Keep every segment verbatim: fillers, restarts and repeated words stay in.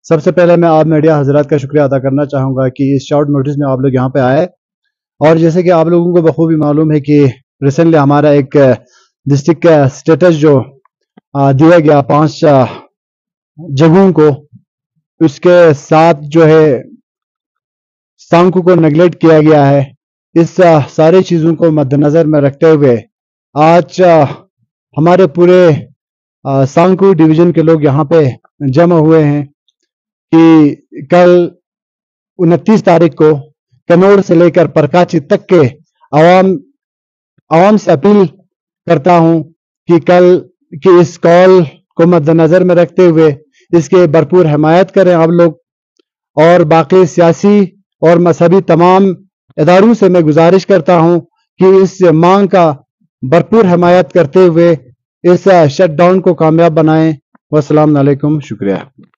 सबसे पहले मैं आप मीडिया हजरात का शुक्रिया अदा करना चाहूँगा कि इस शॉर्ट नोटिस में आप लोग यहाँ पे आए। और जैसे कि आप लोगों को बखूबी मालूम है कि रिसेंटली हमारा एक डिस्ट्रिक्ट का स्टेटस जो आ, दिया गया पांच जगहों को, उसके साथ जो है सांकू को नेगलेक्ट किया गया है। इस आ, सारी चीज़ों को मद्देनज़र में रखते हुए आज आ, हमारे पूरे आ, सांकू डिवीज़न के लोग यहाँ पे जमा हुए हैं कि कल उनतीस तारीख को कनौर से लेकर परकाची तक के आवाम आवाम से अपील करता हूं कि कल की इस कॉल को मद्देनजर में रखते हुए इसके भरपूर हिमायत करें आप लोग। और बाकी सियासी और मजहबी तमाम इदारों से मैं गुजारिश करता हूं कि इस मांग का भरपूर हिमायत करते हुए इस शट डाउन को कामयाब बनाएं। वस्सलाम अलैकुम, शुक्रिया।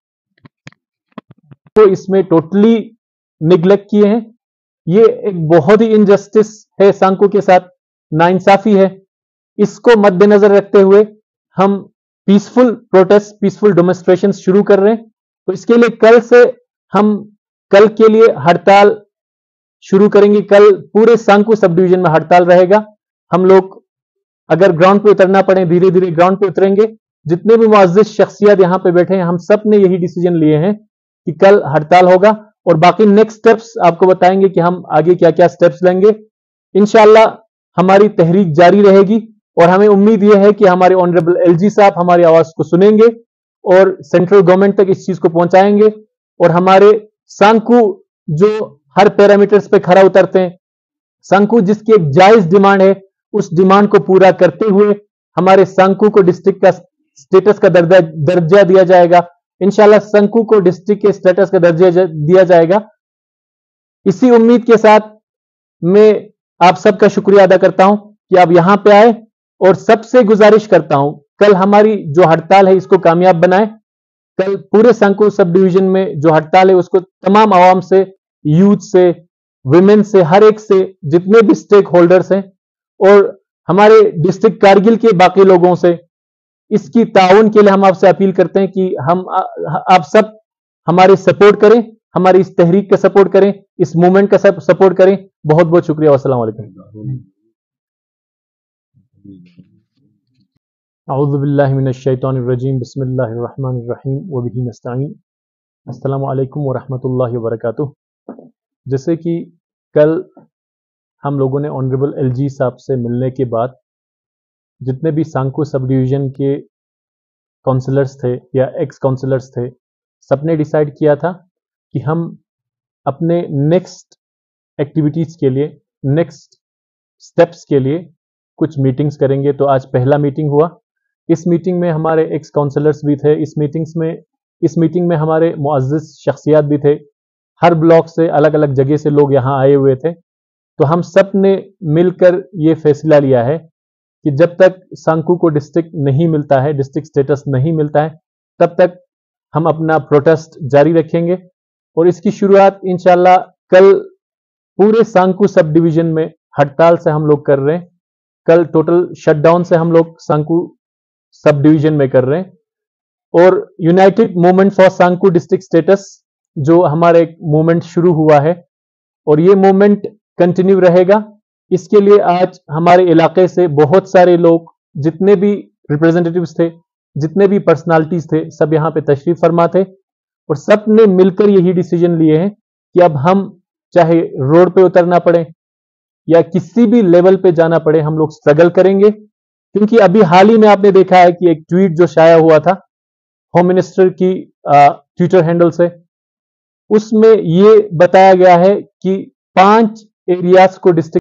तो इसमें टोटली निगलेक्ट किए हैं। ये एक बहुत ही इनजस्टिस है, सांकू के साथ नाइंसाफी है। इसको मद्देनजर रखते हुए हम पीसफुल प्रोटेस्ट, पीसफुल डेमोन्स्ट्रेशन शुरू कर रहे हैं। तो इसके लिए कल से हम कल के लिए हड़ताल शुरू करेंगे। कल पूरे सांकू सब डिवीजन में हड़ताल रहेगा। हम लोग अगर ग्राउंड पे उतरना पड़े धीरे धीरे ग्राउंड पे उतरेंगे। जितने भी मुअज़्ज़िज़ शख्सियत यहां पे बैठे हैं, हम सब ने यही डिसीजन लिए हैं कि कल हड़ताल होगा और बाकी नेक्स्ट स्टेप्स आपको बताएंगे कि हम आगे क्या क्या स्टेप्स लेंगे। इंशाल्लाह हमारी तहरीक जारी रहेगी और हमें उम्मीद यह है कि हमारे ऑनरेबल एलजी साहब हमारी आवाज को सुनेंगे और सेंट्रल गवर्नमेंट तक इस चीज को पहुंचाएंगे। और हमारे सांकू जो हर पैरामीटर्स पे खरा उतरते हैं, सांकू जिसकी एक जायज डिमांड है, उस डिमांड को पूरा करते हुए हमारे सांकू को डिस्ट्रिक्ट का स्टेटस का दर्जा दर्जा दिया जाएगा। इंशाल्लाह सांकू को डिस्ट्रिक्ट के स्टेटस का दर्जा दिया जाएगा। इसी उम्मीद के साथ मैं आप सबका शुक्रिया अदा करता हूं कि आप यहां पे आए और सबसे गुजारिश करता हूं कल हमारी जो हड़ताल है इसको कामयाब बनाएं। कल पूरे सांकू सब डिवीजन में जो हड़ताल है उसको तमाम आवाम से, यूथ से, विमेन से, हर एक से, जितने भी स्टेक होल्डर्स हैं और हमारे डिस्ट्रिक्ट कारगिल के बाकी लोगों से इसकी ताउन के लिए हम आपसे अपील करते हैं कि हम आप सब हमारे सपोर्ट करें, हमारी इस तहरीक का सपोर्ट करें, इस मूवमेंट का सपोर्ट करें। बहुत बहुत शुक्रिया। अस्सलाम वालेकुम। औज़ु बिल्लाहि मिनश शैतानिर रजीम, बिस्मिल्लाहिर रहमानिर रहीम व बिही नस्तईन। अस्सलामु अलैकुम व रहमतुल्लाहि व बरकातुहू। जैसे कि कल हम लोगों ने ऑनरेबल एलजी साहब से मिलने के बाद जितने भी सांकू सब डिवीजन के काउंसलर्स थे या एक्स काउंसलर्स थे, सबने डिसाइड किया था कि हम अपने नेक्स्ट एक्टिविटीज के लिए, नेक्स्ट स्टेप्स के लिए कुछ मीटिंग्स करेंगे। तो आज पहला मीटिंग हुआ। इस मीटिंग में हमारे एक्स काउंसलर्स भी थे। इस मीटिंग्स में इस मीटिंग में हमारे मुअज़्ज़िज़ शख्सियात भी थे। हर ब्लॉक से, अलग अलग जगह से लोग यहाँ आए हुए थे। तो हम सब ने मिलकर ये फैसला लिया है कि जब तक सांकू को डिस्ट्रिक्ट नहीं मिलता है, डिस्ट्रिक्ट स्टेटस नहीं मिलता है, तब तक हम अपना प्रोटेस्ट जारी रखेंगे। और इसकी शुरुआत इंशाल्लाह कल पूरे सांकू सब डिवीजन में हड़ताल से हम लोग कर रहे हैं। कल टोटल शटडाउन से हम लोग सांकू सब डिवीजन में कर रहे हैं। और united movement for Sankoo district status जो हमारा एक मूवमेंट शुरू हुआ है और ये मूवमेंट कंटिन्यू रहेगा। इसके लिए आज हमारे इलाके से बहुत सारे लोग, जितने भी रिप्रेजेंटेटिव्स थे, जितने भी पर्सनालिटीज थे, सब यहाँ पे तशरीफ फरमा थे और सब ने मिलकर यही डिसीजन लिए हैं कि अब हम चाहे रोड पे उतरना पड़े या किसी भी लेवल पे जाना पड़े, हम लोग स्ट्रगल करेंगे। क्योंकि अभी हाल ही में आपने देखा है कि एक ट्वीट जो शाया हुआ था होम मिनिस्टर की ट्विटर हैंडल से, उसमें यह बताया गया है कि पांच एरियाज को डिस्ट्रिक्ट